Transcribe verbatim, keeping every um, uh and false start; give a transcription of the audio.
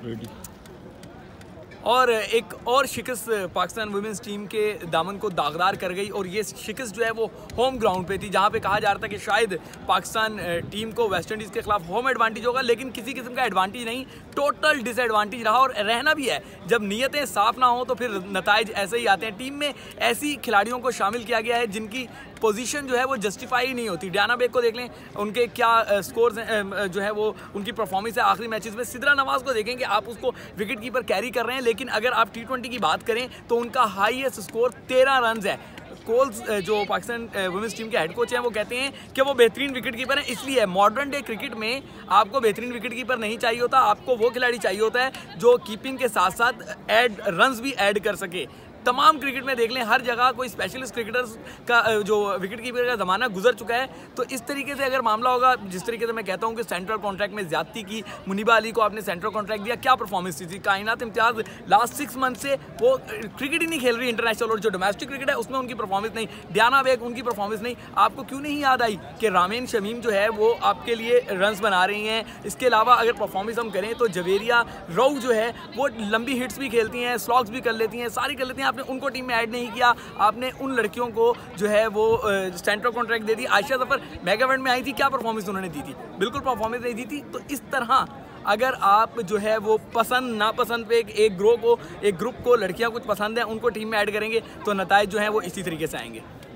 और एक और शिकस्त पाकिस्तान वुमेंस टीम के दामन को दागदार कर गई, और ये शिकस्त जो है वो होम ग्राउंड पे थी, जहाँ पे कहा जा रहा था कि शायद पाकिस्तान टीम को वेस्ट इंडीज़ के खिलाफ होम एडवांटेज होगा, लेकिन किसी किस्म का एडवांटेज नहीं, टोटल डिसएडवांटेज रहा। और रहना भी है, जब नीयतें साफ ना हो तो फिर नताइज ऐसे ही आते हैं। टीम में ऐसी खिलाड़ियों को शामिल किया गया है जिनकी पोजीशन जो है वो जस्टिफाई नहीं होती। डियाना बेग को देख लें, उनके क्या स्कोर्स जो है वो उनकी परफॉर्मेंस है आखिरी मैचेस में। सिद्रा नवाज को देखें कि आप उसको विकेट कीपर कैरी कर रहे हैं, लेकिन अगर आप टी ट्वेंटी की बात करें तो उनका हाईएस्ट स्कोर तेरह रन है। कोल्स जो पाकिस्तान वुमेंस टीम के हेड कोच हैं वो कहते हैं कि वो बेहतरीन विकेट कीपर हैं। इसलिए मॉडर्न डे क्रिकेट में आपको बेहतरीन विकेट कीपर नहीं चाहिए होता, आपको वो खिलाड़ी चाहिए होता है जो कीपिंग के साथ साथ ऐड रन्स भी ऐड कर सके। तमाम क्रिकेट में देख लें, हर जगह कोई स्पेशलिस्ट क्रिकेटर्स का जो विकेट कीपर का ज़माना गुजर चुका है। तो इस तरीके से अगर मामला होगा, जिस तरीके से मैं कहता हूं कि सेंट्रल कॉन्ट्रैक्ट में ज्यादती की, मुनीबा अली को आपने सेंट्रल कॉन्ट्रैक्ट दिया, क्या परफॉर्मेंस थी। कायनात इम्तियाज़ लास्ट सिक्स मंथ से वो क्रिकेट ही नहीं खेल रही इंटरनेशनल, और जो डोमेस्टिक क्रिकेट है उसमें उनकी परफॉर्मेंस नहीं। डियाना बेग उनकी परफॉर्मेंस नहीं। आपको क्यों नहीं याद आई कि रामेन शमीम जो है वो आपके लिए रन्स बना रही हैं। इसके अलावा अगर परफॉर्मेंस हम करें तो जवेरिया राउ जो है वो लंबी हिट्स भी खेलती हैं, स्लॉग्स भी कर लेती हैं, सारी कर लेती हैं। आपने उनको टीम में ऐड नहीं किया, आपने उन लड़कियों को जो है वो सेंट्रल कॉन्ट्रैक्ट दे दी। आयशा जफर मेगा इवेंट में आई थी, क्या परफॉर्मेंस उन्होंने दी थी, बिल्कुल परफॉर्मेंस नहीं दी थी। तो इस तरह अगर आप जो है वो पसंद नापसंद पे एक, एक ग्रो को एक ग्रुप को लड़कियां कुछ पसंद है उनको टीम में ऐड करेंगे तो नताइज जो है वो इसी तरीके से आएंगे।